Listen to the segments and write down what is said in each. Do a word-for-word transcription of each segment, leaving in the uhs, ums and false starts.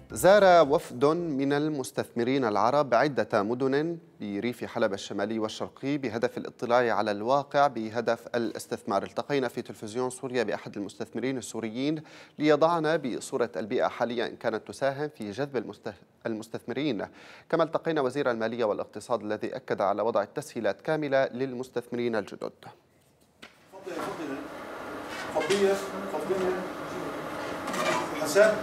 زار وفد من المستثمرين العرب عدة مدن بريف حلب الشمالي والشرقي بهدف الاطلاع على الواقع بهدف الاستثمار. التقينا في تلفزيون سوريا بأحد المستثمرين السوريين ليضعنا بصورة البيئة حاليا كانت تساهم في جذب المستثمرين. كما التقينا وزير المالية والاقتصاد الذي أكد على وضع التسهيلات كاملة للمستثمرين الجدد. فضية فضية حسن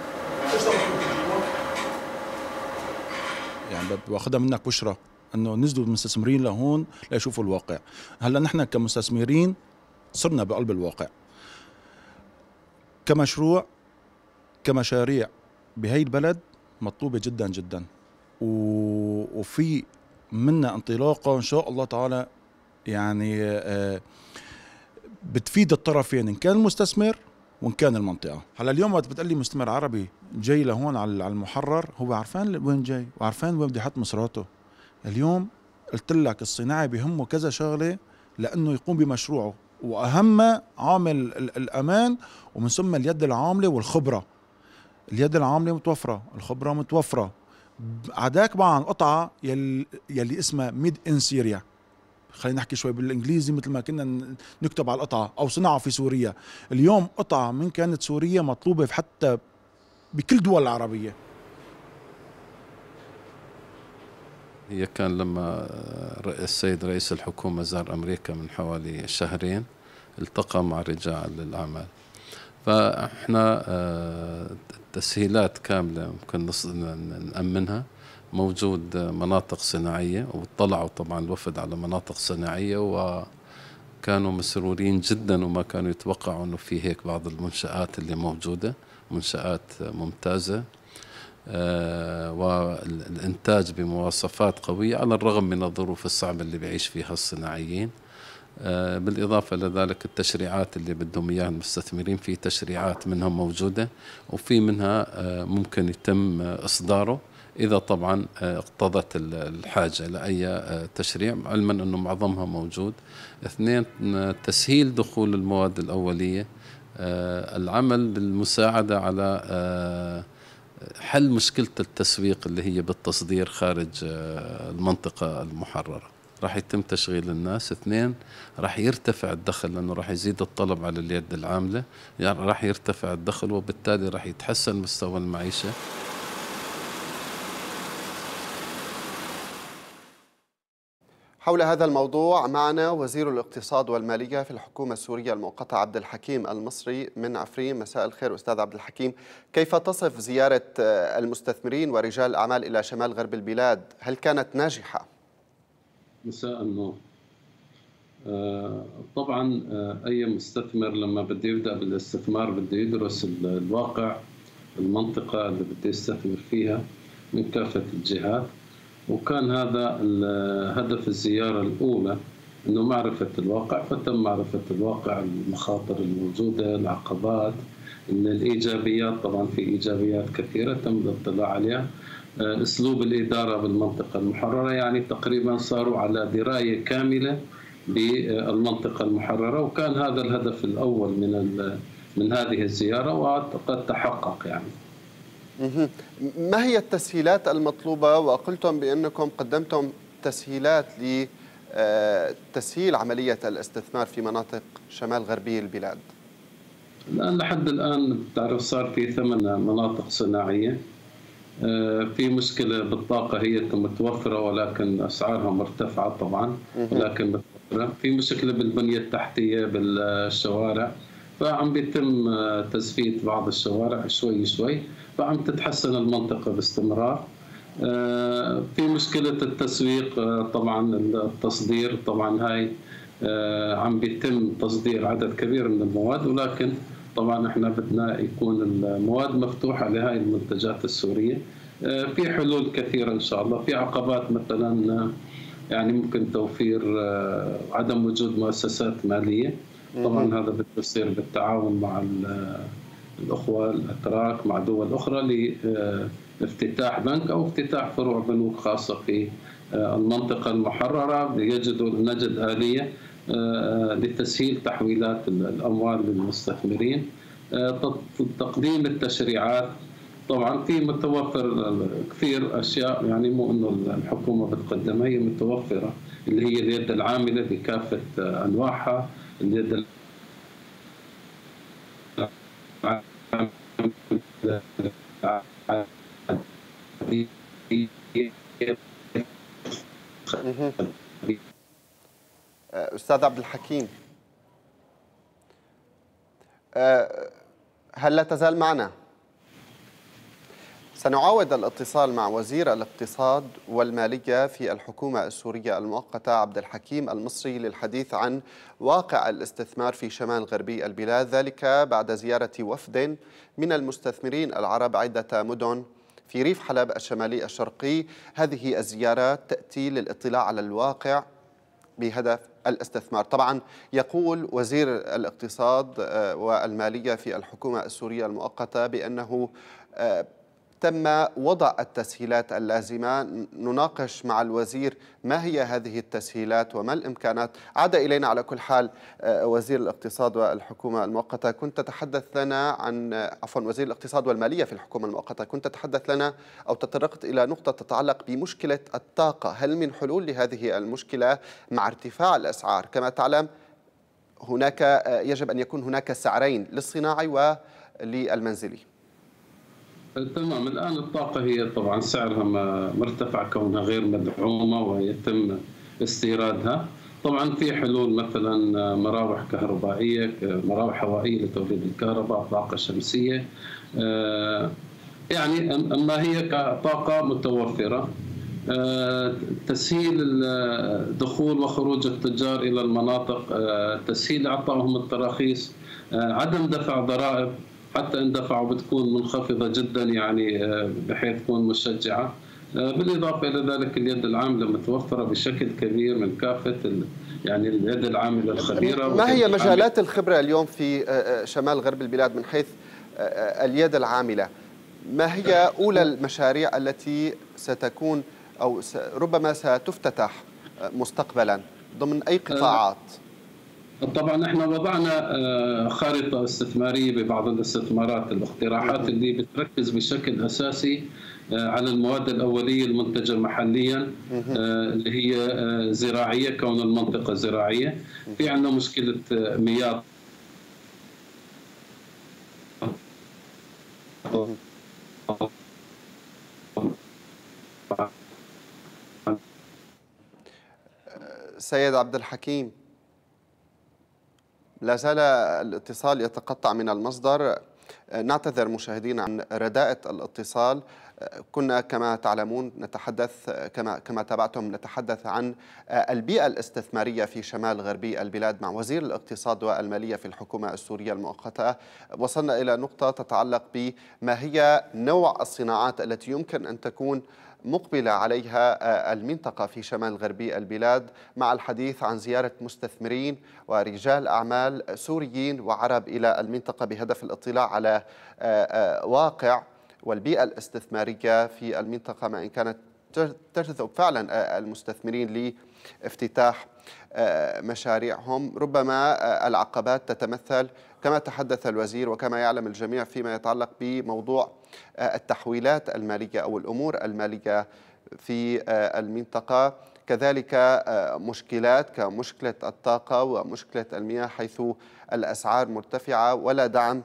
يعني باخذها منك بشرى انه نزلوا المستثمرين لهون ليشوفوا الواقع. هلا نحن كمستثمرين صرنا بقلب الواقع كمشروع كمشاريع بهي البلد مطلوبة جدا جدا، وفي منا انطلاقة ان شاء الله تعالى يعني بتفيد الطرفين ان كان المستثمر وان كان المنطقه. هلا اليوم وقت بتقلي مستثمر عربي جاي لهون على المحرر هو عرفان وين جاي وعرفان وين بده يحط مصراته. اليوم قلت لك الصناعي بهمه كذا شغله لانه يقوم بمشروعه، واهم عامل الامان ومن ثم اليد العامله والخبره. اليد العامله متوفره، الخبره متوفره. عداك مع قطعه يلي, يلي اسمها ميد ان سوريا، خلينا نحكي شوي بالانجليزي مثل ما كنا نكتب على القطعه، او صناعه في سوريا. اليوم قطعه من كانت سوريا مطلوبه حتى بكل دول العربيه. هي كان لما السيد رئيس الحكومه زار امريكا من حوالي شهرين التقى مع رجال الاعمال، فاحنا تسهيلات كامله ممكن نامنها. موجود مناطق صناعية، واطلعوا طبعا الوفد على مناطق صناعية وكانوا مسرورين جدا وما كانوا يتوقعوا أنه في هيك بعض المنشآت اللي موجودة، منشآت ممتازة والإنتاج بمواصفات قوية على الرغم من الظروف الصعبة اللي بيعيش فيها الصناعيين. بالإضافة لذلك التشريعات اللي بدهم إياها المستثمرين، في تشريعات منها موجودة وفي منها ممكن يتم إصداره إذا طبعا اقتضت الحاجة لأي تشريع، علما أنه معظمها موجود. اثنين، تسهيل دخول المواد الأولية، العمل بالمساعدة على حل مشكلة التسويق اللي هي بالتصدير خارج المنطقة المحررة. راح يتم تشغيل الناس. اثنين، راح يرتفع الدخل لأنه راح يزيد الطلب على اليد العاملة، يعني راح يرتفع الدخل وبالتالي راح يتحسن مستوى المعيشة. حول هذا الموضوع معنا وزير الاقتصاد والمالية في الحكومة السورية المؤقتة عبد الحكيم المصري من عفرين. مساء الخير أستاذ عبد الحكيم، كيف تصف زيارة المستثمرين ورجال الأعمال إلى شمال غرب البلاد؟ هل كانت ناجحة؟ مساء النور. آه طبعا آه أي مستثمر لما بده يبدأ بالاستثمار بده يدرس الواقع، المنطقة اللي بده يستثمر فيها من كافة الجهات، وكان هذا هدف الزيارة الأولى، أنه معرفة الواقع. فتم معرفة الواقع، المخاطر الموجودة، العقبات، إن الإيجابيات. طبعا في إيجابيات كثيرة تم الاطلاع عليها. أسلوب الإدارة بالمنطقة المحررة، يعني تقريبا صاروا على دراية كاملة بالمنطقة المحررة، وكان هذا الهدف الأول من من هذه الزيارة وقد تحقق. يعني ما هي التسهيلات المطلوبة؟ وقلتم بأنكم قدمتم تسهيلات لتسهيل عملية الاستثمار في مناطق شمال غربي البلاد. الآن لحد الآن بتعرف صار في ثمان مناطق صناعية. في مشكلة بالطاقة، هي متوفرة ولكن أسعارها مرتفعة طبعا، ولكن متوفرة. في مشكلة بالبنية التحتية بالشوارع، فعم بيتم تزفيت بعض الشوارع شوي شوي، فعم تتحسن المنطقة باستمرار. في مشكلة التسويق طبعا، التصدير طبعا هاي عم بيتم تصدير عدد كبير من المواد، ولكن طبعا احنا بدنا يكون المواد مفتوحة لهاي المنتجات السورية. في حلول كثيرة ان شاء الله. في عقبات مثلا يعني ممكن توفير عدم وجود مؤسسات مالية، طبعا هذا بده يصير بالتعاون مع الأخوة الأتراك مع دول أخرى لافتتاح بنك أو افتتاح فروع بنوك خاصة في المنطقة المحررة. يجدوا نجد آلية لتسهيل تحويلات الأموال للمستثمرين. تقديم التشريعات طبعا في متوفر كثير اشياء، يعني مو انه الحكومه بتقدمها، هي متوفره اللي هي اليد العامله بكافه انواعها، اليد أستاذ عبد الحكيم، هل لا تزال معنا؟ سنعاود الاتصال مع وزير الاقتصاد والمالية في الحكومة السورية المؤقتة عبد الحكيم المصري للحديث عن واقع الاستثمار في شمال غربي البلاد، ذلك بعد زيارة وفد من المستثمرين العرب عدة مدن في ريف حلب الشمالي الشرقي. هذه الزيارات تأتي للاطلاع على الواقع بهدف الاستثمار. طبعا يقول وزير الاقتصاد والمالية في الحكومة السورية المؤقتة بأنه تم وضع التسهيلات اللازمة. نناقش مع الوزير ما هي هذه التسهيلات وما الإمكانات. عاد إلينا على كل حال وزير الاقتصاد والحكومة المؤقتة، كنت تتحدث لنا عن عفوا وزير الاقتصاد والمالية في الحكومة المؤقتة، كنت تتحدث لنا أو تطرقت إلى نقطة تتعلق بمشكلة الطاقة. هل من حلول لهذه المشكلة مع ارتفاع الأسعار؟ كما تعلم هناك يجب أن يكون هناك سعرين للصناعي وللمنزلي. تمام. الآن الطاقة هي طبعا سعرها مرتفع كونها غير مدعومة ويتم استيرادها. طبعا في حلول مثلا مراوح كهربائية، مراوح هوائية لتوليد الكهرباء، طاقة شمسية، يعني أما هي كطاقة متوفرة. تسهيل دخول وخروج التجار إلى المناطق، تسهيل إعطائهم التراخيص، عدم دفع ضرائب، حتى إن دفعوا بتكون منخفضة جدا، يعني بحيث تكون مشجعة. بالإضافة إلى ذلك اليد العاملة متوفرة بشكل كبير من كافة يعني اليد العاملة الخبيرة. ما هي مجالات الخبرة اليوم في شمال غرب البلاد من حيث اليد العاملة؟ ما هي أولى المشاريع التي ستكون أو ربما ستفتتح مستقبلا ضمن أي قطاعات؟ طبعا احنا وضعنا خارطه استثماريه ببعض الاستثمارات، الاقتراحات اللي بتركز بشكل اساسي على المواد الاوليه المنتجه محليا، اللي هي زراعيه كون المنطقه زراعيه. في عندنا مشكله مياه سيد عبد الحكيم، لا زال الاتصال يتقطع من المصدر. نعتذر مشاهدينا عن رداءة الاتصال. كنا كما تعلمون نتحدث كما كما تابعتم نتحدث عن البيئة الاستثمارية في شمال غربي البلاد مع وزير الاقتصاد والمالية في الحكومة السورية المؤقتة. وصلنا إلى نقطة تتعلق بما هي نوع الصناعات التي يمكن أن تكون مقبلة عليها المنطقة في شمال غربي البلاد، مع الحديث عن زيارة مستثمرين ورجال أعمال سوريين وعرب إلى المنطقة بهدف الاطلاع على واقع والبيئة الاستثمارية في المنطقة، ما إن كانت تجذب فعلا المستثمرين لافتتاح مشاريعهم. ربما العقبات تتمثل كما تحدث الوزير وكما يعلم الجميع فيما يتعلق بموضوع التحويلات المالية أو الأمور المالية في المنطقة، كذلك مشكلات كمشكلة الطاقة ومشكلة المياه حيث الأسعار مرتفعة ولا دعم.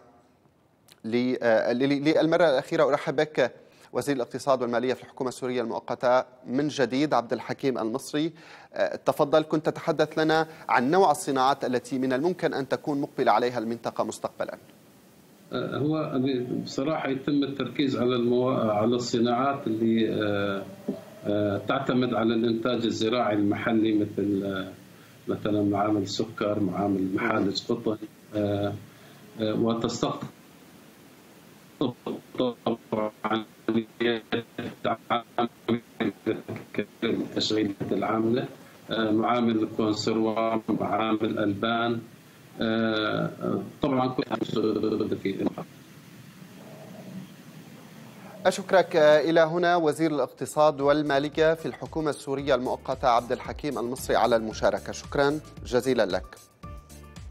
للمرة الأخيرة أرحب بك وزير الاقتصاد والمالية في الحكومة السورية المؤقتة من جديد عبد الحكيم المصري. تفضل، كنت تتحدث لنا عن نوع الصناعات التي من الممكن أن تكون مقبلة عليها المنطقة مستقبلا. هو بصراحة يتم التركيز على المو... على الصناعات اللي تعتمد على الإنتاج الزراعي المحلي، مثل مثلا معامل سكر، معامل محالج قطن، وتستقطب طبعا تشغيل العاملة، معامل الكونسروا، معامل البان، طبعا كل في. أشكرك. إلى هنا وزير الاقتصاد والمالية في الحكومة السورية المؤقتة عبد الحكيم المصري على المشاركة. شكرا جزيلا لك.